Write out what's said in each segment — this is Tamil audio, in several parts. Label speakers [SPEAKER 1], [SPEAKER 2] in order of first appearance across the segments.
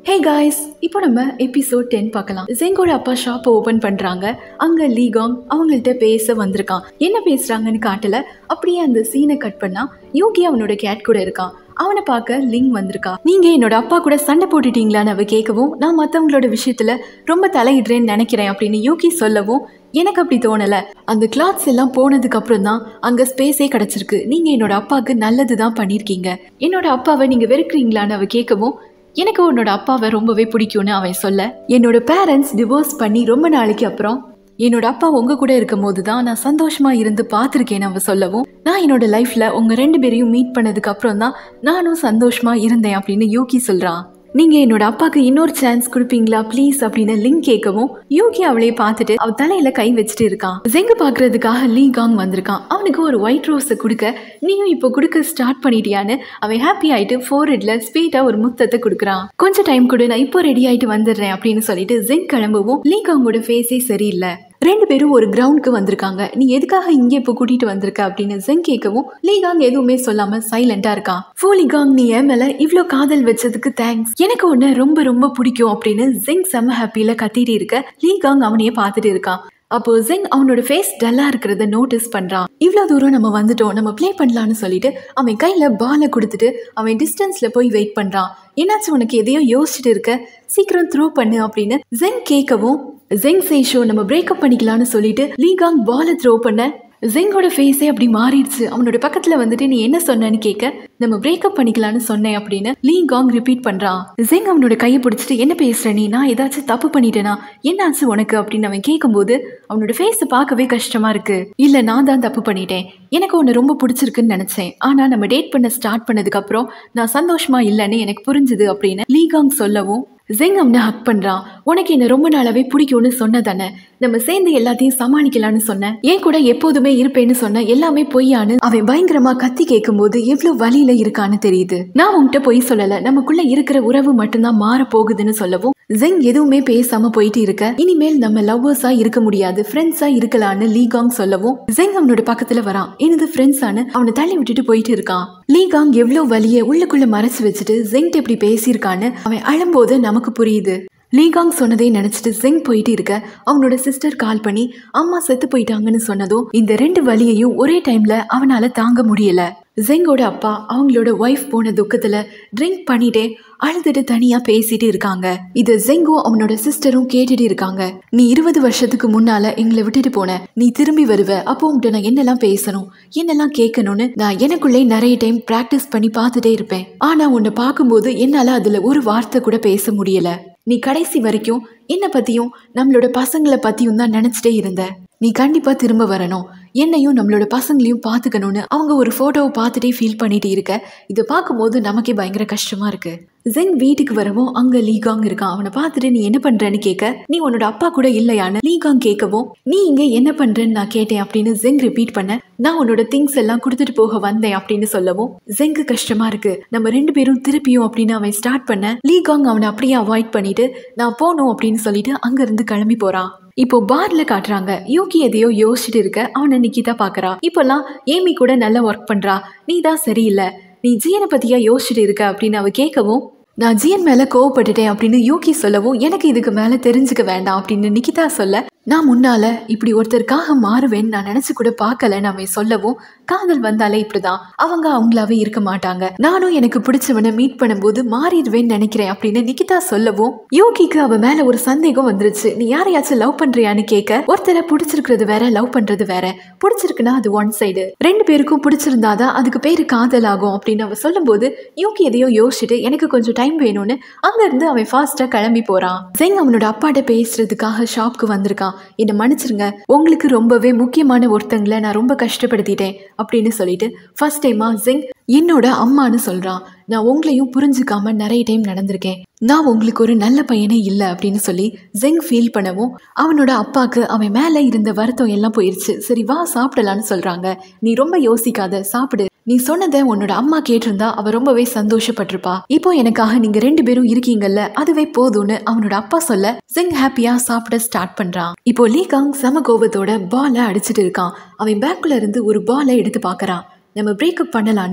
[SPEAKER 1] ஹே காய்ஸ், இப்போ நம்ம எபிசோட் 10 பார்க்கலாம். ஜெங்கோட அப்பா ஷாப்பை ஓபன் பண்றாங்க. அங்க லீகாங் அவங்கள்ட்ட பேச வந்திருக்கான். என்ன பேசுறாங்கன்னு காட்டல. அப்படியே அந்த சீனை கட் பண்ணா யூகி அவனோட கேட் கூட இருக்கான். அவனை பார்க்க லிங் வந்திருக்கா. நீங்க என்னோட அப்பா கூட சண்டை போட்டுட்டீங்களான்னு அவ கேட்கவும், நான் மற்றவங்களோட விஷயத்துல ரொம்ப தலையிடுறேன்னு நினைக்கிறேன் அப்படின்னு யூகி சொல்லவும், எனக்கு அப்படி தோணல. அந்த கிளாத்ஸ் எல்லாம் போனதுக்கு அப்புறம் தான் அங்க ஸ்பேஸே கிடைச்சிருக்கு. நீங்க என்னோட அப்பாவுக்கு நல்லதுதான் பண்ணிருக்கீங்க. என்னோட அப்பாவை நீங்க வெறுக்கிறீங்களான்னு அவ கேட்கவும், எனக்கு உன்னோட அப்பாவை ரொம்பவே பிடிக்கும்னு அவன் சொல்ல, என்னோட பேரண்ட்ஸ் டிவோர்ஸ் பண்ணி ரொம்ப நாளைக்கு அப்புறம் என்னோட அப்பா உங்க கூட இருக்கும் போது தான் நான் சந்தோஷமா இருந்து பார்த்துருக்கேன்னு அவன் சொல்லவும், நான் என்னோட லைஃப்ல உங்க 2 பேரையும் மீட் பண்ணதுக்கு அப்புறம் தான் நானும் சந்தோஷமா இருந்தேன் அப்படின்னு யூகி சொல்றான். நீங்க என்னோட அப்பாக்கு இன்னொரு சான்ஸ் கொடுப்பீங்களா ப்ளீஸ் அப்படின்னு லிங் கேட்கவும், யூகி அவளையே பார்த்துட்டு அவ தலையில கை வச்சுட்டு இருக்கான். ஜெங்கு பாக்குறதுக்காக லீகாங் வந்திருக்கான். அவனுக்கு ஒரு ஒயிட் ரோஸை கொடுக்க, நீயும் இப்போ கொடுக்க ஸ்டார்ட் பண்ணிட்டியான்னு அவன் ஹாப்பி ஆயிட்டு ஃபோர்ஹெட்ல ஸ்வீட்டா ஒரு முத்தத்தை கொடுக்குறான். கொஞ்சம் டைம் கொடு, நான் இப்போ ரெடி ஆயிட்டு வந்துடுறேன் அப்படின்னு சொல்லிட்டு ஜெங் கிளம்பவும், லீகாங்கோட ஃபேஸே சரியில்லை. 2 பேரும் ஒரு கிரவுண்டுக்கு வந்திருக்காங்க. நீ எதுக்காக இங்கே இப்போ கூட்டிட்டு வந்திருக்க அப்படின்னு ஜெங் கேட்கவும், லீகாங் எதுவுமே சொல்லாம சைலண்டா இருக்கான். ஃபோ லீகாங், நீ என் மேல இவ்ளோ காதல் வச்சதுக்கு தேங்க்ஸ். எனக்கு உன்னை ரொம்ப ரொம்ப பிடிக்கும் அப்படின்னு ஜெங் செம்ம ஹாப்பியில கத்திட்டு இருக்க, லீகாங் அவனையே பார்த்துட்டு இருக்கான். அப்போ ஜெங் அவனோட ஃபேஸ் டல்லா இருக்கிறத நோட்டீஸ் பண்றான். இவ்வளவு தூரம் நம்ம வந்துட்டோம், நம்ம பிளே பண்ணலான்னு சொல்லிட்டு அவன் கையில பாலை கொடுத்துட்டு அவன் டிஸ்டன்ஸ்ல போய் வெயிட் பண்றான். என்னாச்சு, உனக்கு எதையோ யோசிச்சுட்டு இருக்க, சீக்கிரம் த்ரோ பண்ணு அப்படின்னு ஜெங் கேட்கவும், ஜெங் சேஷோ நம்ம பிரேக்கப் பண்ணிக்கலான்னு சொல்லிட்டு லீகாங் பாலை த்ரோ பண்ண, ஜெங்கோட ஃபேஸே அப்படி மாறிடுச்சு. அவனோட பக்கத்துல வந்துட்டு நீ என்ன சொன்னன்னு கேட்க, நம்ம பிரேக்கப் பண்ணிக்கலான்னு சொன்னேன் அப்படின்னு லீகாங் ரிப்பீட் பண்றான். ஜெங் அவனோட கையை பிடிச்சிட்டு, என்ன பேசுற நீ, நான் ஏதாச்சும் தப்பு பண்ணிட்டேனா, என்னாச்சு உனக்கு அப்படின்னு அவன் கேட்கும்போது அவனோட ஃபேஸை பார்க்கவே கஷ்டமா இருக்கு. இல்ல, நான் தான் தப்பு பண்ணிட்டேன். எனக்கு உன்னை ரொம்ப பிடிச்சிருக்குன்னு நினைச்சேன். ஆனா நம்ம டேட் பண்ண ஸ்டார்ட் பண்ணதுக்கு அப்புறம் நான் சந்தோஷமா இல்லைன்னு எனக்கு புரிஞ்சுது அப்படின்னு லீகாங் சொல்லவும், ஜெங் அவனை ஹக் பண்றான். உனக்கு என்ன ரொம்ப நாளாவே பிடிக்கும்னு சொன்னதானே, நம்ம சேர்ந்து எல்லாத்தையும் சமாளிக்கலான்னு சொன்ன, ஏன் கூட எப்போதுமே இருப்பேன்னு சொன்ன, எல்லாமே பொய்யான்னு அவன் பயங்கரமா கத்தி கேட்கும் போது எவ்வளவு வலியில இருக்கான்னு தெரியுது. நான் உன்கிட்ட பொய் சொல்லல, நமக்குள்ள இருக்கிற உறவு மட்டும்தான் மாற போகுதுன்னு சொல்லவும், ஜெங் எதுவுமே பேசாம போயிட்டு இருக்க, இனிமேல் நம்ம லவ்வர்ஸா இருக்க முடியாது, ஃப்ரெண்ட்ஸா இருக்கலான்னு லீகாங் சொல்லவும், ஜெங் அவனோட பக்கத்துல வரான். எனது ஃப்ரெண்ட்ஸான்னு அவனை தள்ளி விட்டுட்டு போயிட்டு இருக்கான். லீகாங் எவ்வளவு வலிய உள்ளுக்குள்ள மறைச்சு வச்சுட்டு ஜெங்ட்ட எப்படி பேசியிருக்கான்னு அவன் அழும்போது நமக்கு புரியுது. லீகாங் சொன்னதே நினைச்சிட்டு ஜெங் போயிட்டு இருக்க, அவனோட சிஸ்டர் கால் பண்ணி அம்மா செத்து போயிட்டாங்கன்னு சொன்னதும் இந்த 2 வலியையும் ஒரே டைம்ல அவனால தாங்க முடியல. ஜெங்கோட அப்பா அவங்களோட ஒய்ஃப் போன துக்கத்துல ட்ரிங்க் பண்ணிட்டே அழுதுட்டு தனியா பேசிட்டு இருக்காங்க. இத ஜெங்கும் அவனோட சிஸ்டரும் கேட்டுட்டு இருக்காங்க. நீ 20 வருஷத்துக்கு முன்னால எங்களை விட்டுட்டு போன, நீ திரும்பி வருவ, அப்போ உன்கிட்ட நான் என்னெல்லாம் பேசணும், என்னெல்லாம் கேட்கணும்னு நான் எனக்குள்ளே நிறைய டைம் பிராக்டிஸ் பண்ணி பார்த்துட்டே இருப்பேன். ஆனா உன்னை பார்க்கும்போது என்னால அதுல ஒரு வார்த்தை கூட பேச முடியல. நீ கடைசி வரைக்கும் என்ன பத்தியும் நம்மளோட பசங்களை பத்தியும் தான் நினைச்சிட்டே இருந்த. நீ கண்டிப்பா திரும்ப வரணும், என்னையும் நம்மளோட பசங்களையும் பார்த்துக்கணும்னு அவங்க ஒரு போட்டோவை பார்த்துட்டே ஃபீல் பண்ணிட்டு இருக்க. இதை பார்க்கும்போது நமக்கே பயங்கர கஷ்டமா இருக்கு. ஜெங் வீட்டுக்கு வரவும் அங்க லீகாங் இருக்கான். அவனை பார்த்துட்டு நீ என்ன பண்றன்னு கேட்க, நீ உன்னோட அப்பா கூட இல்லையான்னு லீகாங் கேட்கவும், நீ இங்க என்ன பண்றன்னு நான் கேட்டேன் அப்படின்னு ஜெங் ரிப்பீட் பண்ண, நான் உன்னோட திங்ஸ் எல்லாம் கொடுத்துட்டு போக வந்தேன் அப்படின்னு சொல்லவும், ஜெங்கு கஷ்டமா இருக்கு, நம்ம 2 பேரும் திருப்பியும் அப்படின்னு அவன் ஸ்டார்ட் பண்ண, லீகாங் அவனை அப்படியே அவாய்ட் பண்ணிட்டு நான் போகணும் அப்படின்னு சொல்லிட்டு அங்க இருந்து கிளம்பி போறான். இப்போ பார்ல காட்டுறாங்க. யூகி எதையோ யோசிச்சுட்டு இருக்க, அவனை நிக்கிதா பாக்குறா. இப்பெல்லாம் ஏமி கூட நல்லா ஒர்க் பண்றா, நீ தான் சரியில்லை, நீ ஜியனை பத்தியா யோசிச்சுட்டு இருக்க அப்படின்னு அவ கேட்கவும், நான் ஜியன் மேல கோவப்பட்டுட்டேன் அப்படின்னு யூகி சொல்லவும், எனக்கு இதுக்கு மேல தெரிஞ்சுக்க வேண்டாம் அப்படின்னு நிக்கிதா சொல்ல, நான் முன்னால இப்படி ஒருத்தருக்காக மாறுவேன்னு நான் நினைச்சு கூட பார்க்கலன்னு அவன் சொல்லவும், காதல் வந்தாலே இப்படிதான், அவங்க அவங்களாவே இருக்க மாட்டாங்க, நானும் எனக்கு பிடிச்சவனை மீட் பண்ணும்போது மாறிடுவேன்னு நினைக்கிறேன் அப்படின்னு நிக்கிதா சொல்லவும், யூகிக்கு அவ மேல ஒரு சந்தேகம் வந்துருச்சு. நீ யாரையாச்சும் லவ் பண்றியான்னு கேட்க, ஒருத்தரை பிடிச்சிருக்கிறது வேற, லவ் பண்றது வேற. பிடிச்சிருக்குன்னா அது ஒன் சைடு, 2 பேருக்கும் பிடிச்சிருந்தாதான் அதுக்கு பேரு காதல் ஆகும் அப்படின்னு அவ சொல்லும் போது, யூகி எதையோ யோசிச்சுட்டு எனக்கு கொஞ்சம் டைம் வேணும்னு அங்க இருந்து அவன் ஃபாஸ்டா கிளம்பி போறான். ஜெங் அவனோட அப்பாட்ட பேசுறதுக்காக ஷாப்க்கு வந்திருக்கான். என்ன மன்னிச்சிருங்க, உங்களுக்கு ரொம்பவே முக்கியமான ஒருத்தங்களை நான் ரொம்ப கஷ்டப்படுத்திட்டேன் அப்படின்னு சொல்லிட்டு ஃபர்ஸ்ட் டைமா ஜெங் என்னோட அம்மான்னு சொல்றான். நான் உங்களையும் புரிஞ்சுக்காம நிறைய டைம் நடந்திருக்கேன், நான் உங்களுக்கு ஒரு நல்ல பையனே இல்லை அப்படின்னு சொல்லி ஜெங் ஃபீல் பண்ணவும், அவனோட அப்பாக்கு அவன் மேல இருந்த வருத்தம் எல்லாம் போயிருச்சு. சரி வா சாப்பிடலான்னு சொல்றாங்க. நீ ரொம்ப யோசிக்காத, சாப்பிடு, நீ சொன்னதை உன்னோட அம்மா கேட்டிருந்தா அவ ரொம்பவே சந்தோஷப்பட்டிருப்பா, இப்போ எனக்காக நீங்க 2 பேரும் இருக்கீங்கல்ல, அதுவே போதும்னு அவனோட அப்பா சொல்ல ஜெங் ஹாப்பியா சாப்பிட ஸ்டார்ட் பண்றான். இப்போ லீகாங் சம கோபத்தோட பாலை அடிச்சுட்டு இருக்கான். அவன் பேக்குள்ள இருந்து ஒரு பாலை எடுத்து பாக்குறான். நம்ம பிரேக்கப் பண்ணலான்னு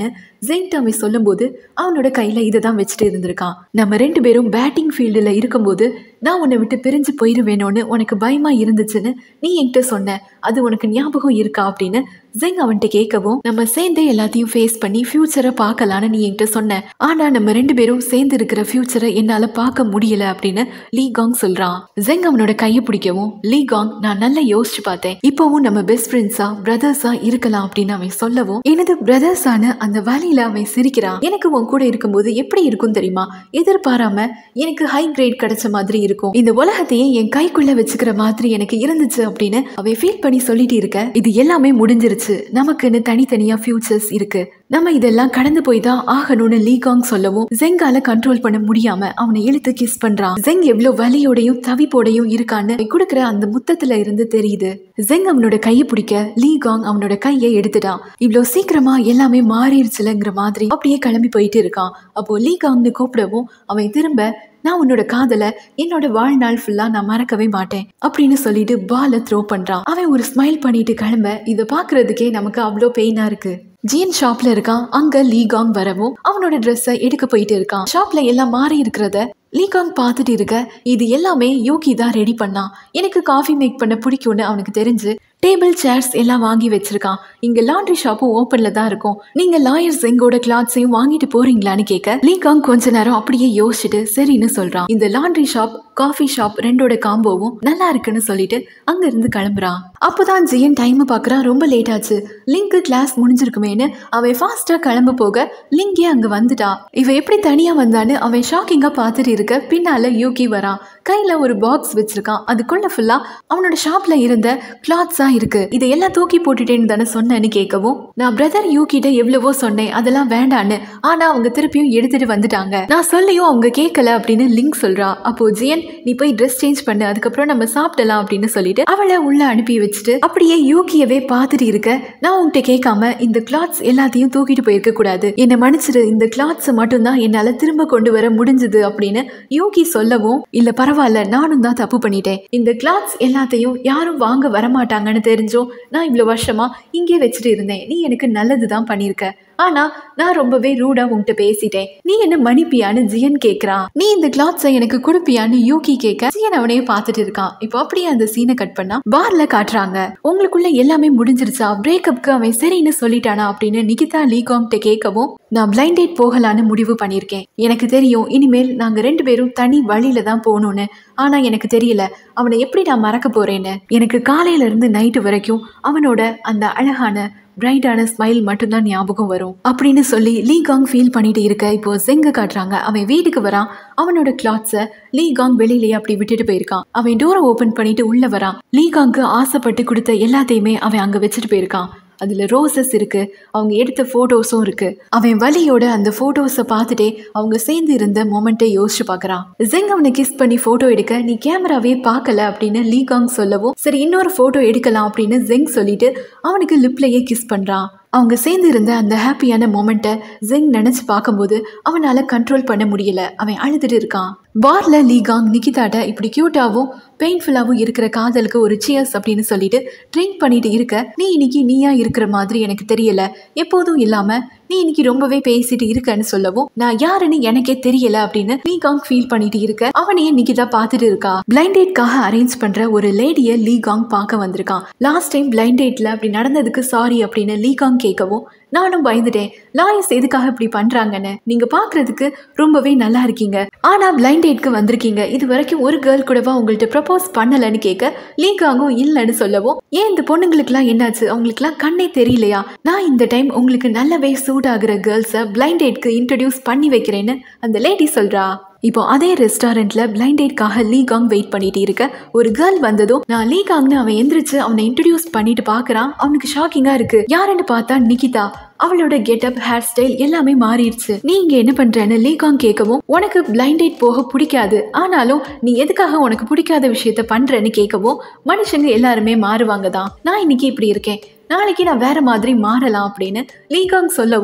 [SPEAKER 1] ஜெங்ட் அவன் சொல்லும் போது அவனோட கையில இததான் வச்சுட்டு இருந்திருக்கான். நம்ம 2 பேரும் பேட்டிங் ஃபீல்டுல இருக்கும்போது நான் உன்னை விட்டு பிரிஞ்சு போயிருவேணும்னு உனக்கு பயமா இருந்துச்சுன்னு நீ என்கிட்ட சொன்ன, அது உனக்கு ஞாபகம் இருக்கா அப்படின்னு ஜெங் அவன்கிட்ட கேட்கவும், நம்ம சேர்ந்தே எல்லாத்தையும் ஃபேஸ் பண்ணி ஃபியூச்சரை பார்க்கலான்னு நீ என்கிட்ட சொன்ன, ஆனா நம்ம 2 பேரும் சேர்ந்து இருக்கிற ஃபியூச்சரை என்னால பார்க்க முடியல அப்படின்னு லீகாங் சொல்றான். ஜெங் அவனோட கையை பிடிக்கவும், லீகாங் நான் நல்லா யோசிச்சு பார்த்தேன், இப்பவும் நம்ம பெஸ்ட் ஃப்ரெண்ட்ஸா பிரதர்ஸா இருக்கலாம் அப்படின்னு அவன் சொல்லவும், எனது பிரதர்ஸான அந்த வழியில அவன் சிரிக்கிறான். எனக்கு உன் கூட இருக்கும்போது எப்படி இருக்கும் தெரியுமா, எதிர்பாராம எனக்கு ஹை கிரேட் கிடைச்ச மாதிரி இருக்கும், இந்த உலகத்தையே என் கைக்குள்ள வச்சுக்கிற மாதிரி எனக்கு இருந்துச்சு அப்படின்னு அவன் ஃபீல் பண்ணி சொல்லிட்டு இருக்க, இது எல்லாமே முடிஞ்சிருச்சு, நமக்குன்னு தனித்தனியா ஃபியூச்சர்ஸ் இருக்கு, நம்ம இதெல்லாம் கடந்து போய் தான் ஆகணும்னு லீகாங் சொல்லவும், ஜெங்கால கண்ட்ரோல் பண்ண முடியாம அவனை இழுத்து கிஸ் பண்றான். ஜெங் எவ்வளவு வலியோடையும் தவிப்போடையும் இருக்கான்னு கொடுக்கிற அந்த முத்தத்துல இருந்து தெரியுது. ஜெங் அவனோட கையை பிடிக்க லீகாங் அவனோட கையை எடுத்துட்டான். இவ்வளவு சீக்கிரமா எல்லாமே மாறிடுச்சுலங்கிற மாதிரி அப்படியே கிளம்பி போயிட்டு இருக்கான். அப்போ லீகாங்னு கூப்பிடவும் அவன் திரும்ப, நான் உன்னோட காதலை என்னோட வாழ்நாள் ஃபுல்லா நான் மறக்கவே மாட்டேன் அப்படின்னு சொல்லிட்டு பாலை த்ரோ பண்றான். அவன் ஒரு ஸ்மைல் பண்ணிட்டு கிளம்ப, இதை பாக்குறதுக்கே நமக்கு அவ்வளோ பெயினா இருக்கு. ஜியன் ஷாப்ல இருக்கான். அங்க லீகாங் வரவும் அவனோட ட்ரெஸ்ஸை எடுக்க போயிட்டு இருக்கான். ஷாப்ல எல்லாம் மாறி இருக்கிறத லீகாங் பார்த்துட்டு இருக்க, இது எல்லாமே யூகி தான் ரெடி பண்ணான், எனக்கு காஃபி மேக் பண்ண பிடிக்கும்னு அவனுக்கு தெரிஞ்சு டேபிள் சேர்ஸ் எல்லாம் வாங்கி வச்சிருக்கான். இங்க லாண்ட்ரி ஷாப்பும் ஓப்பன்ல தான் இருக்கும், நீங்க லாயர் ஜெங்கோட கிளாத்ஸையும் வாங்கிட்டு போறீங்களான்னு கேட்க, லீகாங் கொஞ்ச நேரம் அப்படியே யோசிச்சுட்டு சரின்னு சொல்றான். இந்த லாண்ட்ரி ஷாப் காஃபி ஷாப் ரெண்டோட காம்போவும் நல்லா இருக்குன்னு சொல்லிட்டு அங்க இருந்து கிளம்புறான். அப்போதான் ஜியன் டைம் பாக்குறான், ரொம்ப லேட் ஆச்சு, லிங்க் கிளாஸ் முடிஞ்சிருக்குமேன்னு அவன் ஃபாஸ்டா கிளம்ப போக லிங்கே அங்க வந்துட்டா. இவ எப்படி தனியா வந்தான்னு அவன் ஷாக்கிங்கா பார்த்துட்டு இருக்க, பின்னால யூகி வரான். கையில ஒரு பாக்ஸ் வச்சிருக்கான், அதுக்குள்ள ஃபுல்லா அவனோட ஷாப்ல இருந்த கிளாத்ஸா இருக்கு, இதையெல்லாம் தூக்கி போட்டுட்டேன்னு தானே சொன்னேன்னு கேட்கவும், நான் பிரதர் யூகிட்ட எவ்வளவோ சொன்னேன், அதெல்லாம் வேண்டான்னு, ஆனா அவங்க திருப்பியும் எடுத்துட்டு வந்துட்டாங்க, நான் சொல்லியும் அவங்க கேட்கல அப்படின்னு லிங்க் சொல்றா. அப்போ ஜியன், நீ போய் ட்ரெஸ் சேஞ்ச் பண்ணு, அதுக்கப்புறம் நம்ம சாப்பிடலாம் அப்படின்னு சொல்லிட்டு அவளை உள்ள அனுப்பி வச்சுட்டு அப்படியே யூகியவே பார்த்துட்டு இருக்க, நான் உன்கிட்ட கேட்காம இந்த கிளாத்ஸ் எல்லாத்தையும் தூக்கிட்டு போயிருக்க கூடாது, என்னை மன்னிச்சிடு, இந்த கிளாத்ஸ் மட்டும்தான் என்னால திரும்ப கொண்டு வர முடிஞ்சது அப்படின்னு யூகி சொல்லவும், இல்ல பரவாயில்ல, நானும் தான் தப்பு பண்ணிட்டேன், இந்த கிளாத்ஸ் எல்லாத்தையும் யாரும் வாங்க வரமாட்டாங்கன்னு தெரிஞ்சும் நான் இவ்வளவு வருஷமா இங்கே வச்சுட்டு இருந்தேன், நீ எனக்கு நல்லதுதான் பண்ணிருக்க, ஆனா நான் ரொம்பவே ரூடா உன்கிட்ட பேசிட்டேன், நீ என்ன மன்னிப்பியான்னு ஜியன் கேட்கறான். நீ இந்த கிளாத்ஸை எனக்கு கொடுப்பியான்னு யூகி கேட்க, ஜியன் அவனையே பார்த்துட்டு இருக்கான். இப்போ அப்படியே அந்த சீனை கட் பண்ணா பார்ல காட்டுறாங்க. உங்களுக்குள்ள எல்லாமே முடிஞ்சிருச்சா, பிரேக்கப்க்கு அவன் சரின்னு சொல்லிட்டானா அப்படின்னு நிகிதா லீகாங் கிட்ட கேட்கவும், நான் பிளைண்ட் டேட் போகலான்னு முடிவு பண்ணியிருக்கேன், எனக்கு தெரியும் இனிமேல் நாங்க 2 பேரும் தனி வழியில தான் போகணும்னு, ஆனா எனக்கு தெரியல அவனை எப்படி நான் மறக்க போறேன்னு, எனக்கு காலையில இருந்து நைட்டு வரைக்கும் அவனோட அந்த அழகான பிரைட்டான ஸ்மைல் மட்டும்தான் ஞாபகம் வரும் அப்படின்னு சொல்லி லீகாங் ஃபீல் பண்ணிட்டு இருக்க, இப்போ ஜெங்க காட்டுறாங்க. அவன் வீட்டுக்கு வரான். அவனோட கிளாத்ஸை லீகாங் வெளியிலேயே அப்படி விட்டுட்டு போயிருக்கான். அவன் டோரை ஓபன் பண்ணிட்டு உள்ள வரான். லீகாங்க்கு ஆசைப்பட்டு கொடுத்த எல்லாத்தையுமே அவன் அங்க வச்சுட்டு போயிருக்கான். அதுல ரோசஸ் இருக்கு, அவங்க எடுத்த போட்டோஸும் இருக்கு. அவன் வலியோட அந்த போட்டோஸை பார்த்துட்டே அவங்க சேர்ந்து இருந்த மொமெண்ட்டை யோசிச்சு பாக்குறான். ஜெங் அவனை கிஸ் பண்ணி போட்டோ எடுக்க, நீ கேமராவே பார்க்கல அப்படின்னு லீகாங் சொல்லவும், சரி இன்னொரு போட்டோ எடுக்கலாம் அப்படின்னு ஜெங் சொல்லிட்டு அவனுக்கு லிப்லயே கிஸ் பண்றான். அவங்க சேர்ந்து இருந்த அந்த ஹாப்பியான மொமெண்ட்டை ஜெங் நினைச்சு பார்க்கும்போது அவனால கண்ட்ரோல் பண்ண முடியல. அவன் அழுதுட்டு இருக்கான். பார்ல லீகாங் நிகிதாட்ட இப்படி கியூட்டாவும் பெயின்ஃபுல்லாவும் இருக்கிற காதலுக்கு ஒரு சியர்ஸ் அப்படின்னு சொல்லிட்டு ட்ரிங்க் பண்ணிட்டு இருக்க, நீ இன்னைக்கு நீயா இருக்கிற மாதிரி எனக்கு தெரியல, எப்போதும் இல்லாம நீ இன்னைக்கு ரொம்பவே பேசிட்டு இருக்கன்னு சொல்லவும், நான் யாருன்னு எனக்கே தெரியல அப்படின்னு லீகாங் ஃபீல் பண்ணிட்டு இருக்க, அவனையே நிகிதா பார்த்துட்டு இருக்கா. பிளைண்ட் டேட்காக அரேஞ்ச் பண்ற ஒரு லேடிய லீகாங் பார்க்க வந்திருக்கான். லாஸ்ட் டைம் பிளைண்ட் டேட்ல அப்படி நடந்ததுக்கு சாரி அப்படின்னு லீகாங் கேட்கவும், நானும் பயந்துட்டேன், லாயர்ஸ் எதுக்காக இப்படி பண்றாங்கன்னு, நீங்க பாக்குறதுக்கு ரொம்பவே நல்லா இருக்கீங்க, ஆனா பிளைண்ட் டேட்க்கு வந்திருக்கீங்க, இது வரைக்கும் ஒரு கேர்ள் கூடவா உங்கள்ட்ட ப்ரப்போஸ் பண்ணலன்னு கேட்க, லீகாங்கும் இல்லைன்னு சொல்லவும், ஏன் இந்த பொண்ணுங்களுக்குலாம் என்னாச்சு, அவங்களுக்குலாம் கண்ணே தெரியலையா, நான் இந்த டைம் உங்களுக்கு நல்லவே சூட் ஆகுற கேர்ள்ஸை பிளைண்ட் டேட்க்கு இன்ட்ரடியூஸ் பண்ணி வைக்கிறேன்னு அந்த லேடி சொல்றா. இப்போ அதே ரெஸ்டாரண்ட்ல பிளைண்ட் டேட்காக லீகாங் வெயிட் பண்ணிட்டு இருக்க, ஒரு கேர்ள் வந்ததும் நான் லீகாங்னு அவன் எந்திரிச்சு அவனை இன்ட்ரடியூஸ் பண்ணிட்டு பாக்குறான். அவனுக்கு ஷாக்கிங்கா இருக்கு. யாருன்னு பார்த்தா நிகிதா. அவளோட கெட்டப், ஹேர் ஸ்டைல் எல்லாமே மாறிடுச்சு. நீ இங்க என்ன பண்றன்னு லீகாங் கேட்கவும், உனக்கு பிளைண்ட் டேட் போக பிடிக்காது, ஆனாலும் நீ எதுக்காக உனக்கு பிடிக்காத விஷயத்த பண்றன்னு கேட்கவும், மனுஷங்க எல்லாருமே மாறுவாங்க தான், நான் இன்னைக்கு இப்படி இருக்கேன், நாளைக்கு நான் வேற மாதிரி மாறலாம் அப்படின்னு லீகாங் சொல்லவும்,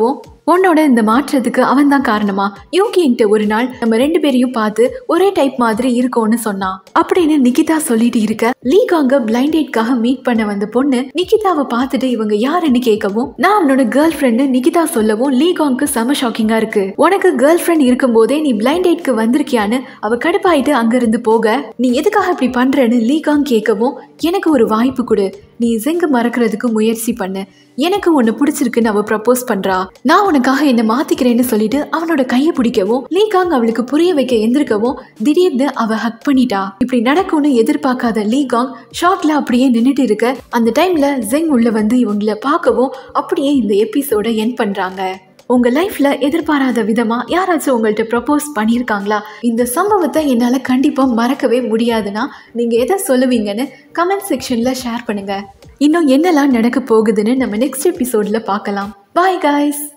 [SPEAKER 1] உன்னோட இந்த மாற்றத்துக்கு அவன் தான் காரணமா? யூகி என்கிட்ட ஒரு நாள் நம்ம 2 பேரையும் பார்த்து ஒரே டைப் மாதிரி இருக்கோம்னு சொன்னான் அப்படின்னு நிகிதா சொல்லிட்டு இருக்க, லீகாங்க பிளைண்ட் டேட்காக மீட் பண்ண வந்த பொண்ணு நிகிதாவை பார்த்துட்டு இவங்க யாருன்னு கேட்கவும், நான் அவனோட கேர்ள் ஃப்ரெண்டு நிகிதா சொல்லவும் லீகாங்க்கு செம ஷாக்கிங்கா இருக்கு. உனக்கு கேர்ள் ஃப்ரெண்ட் இருக்கும் போதே நீ பிளைண்ட் டேட்க்கு வந்திருக்கியான்னு அவ கடுப்பாயிட்டு அங்க இருந்து போக, நீ எதுக்காக இப்படி பண்றேன்னு லீகாங் கேட்கவும், எனக்கு ஒரு வாய்ப்பு கொடு, நீ ஜெங்க மறக்கிறதுக்கு முயற்சி பண்ணு, எனக்கு ஒன்னு பிடிச்சிருக்குன்னு அவ ப்ரப்போஸ் பண்றா, நான் உனக்காக என்ன மாத்திக்கிறேன்னு சொல்லிட்டு அவனோட கையை பிடிக்கவும் லீகாங் அவளுக்கு புரிய வைக்க எந்திருக்கவும் திடீர்னு அவ ஹக் பண்ணிட்டா. இப்படி நடக்கும்னு எதிர்பார்க்காத லீகாங் ஷாக்ல அப்படியே நின்னுட்டு இருக்க, அந்த டைம்ல ஜெங் உள்ள வந்து இவங்கள பார்க்கவும் அப்படியே இந்த எபிசோட எண்ட் பண்றாங்க. உங்க லைஃப்ல எதிர்பாராத விதமா யாராச்சும் உங்கள்கிட்ட ப்ரப்போஸ் பண்ணியிருக்காங்களா? இந்த சம்பவத்தை என்னால கண்டிப்பா மறக்கவே முடியாதுன்னா நீங்க எதை சொல்லுவீங்கன்னு கமெண்ட் செக்ஷன்ல ஷேர் பண்ணுங்க. இன்னும் என்னெல்லாம் நடக்க போகுதுன்னு நம்ம நெக்ஸ்ட் எபிசோட்ல பார்க்கலாம். Bye guys.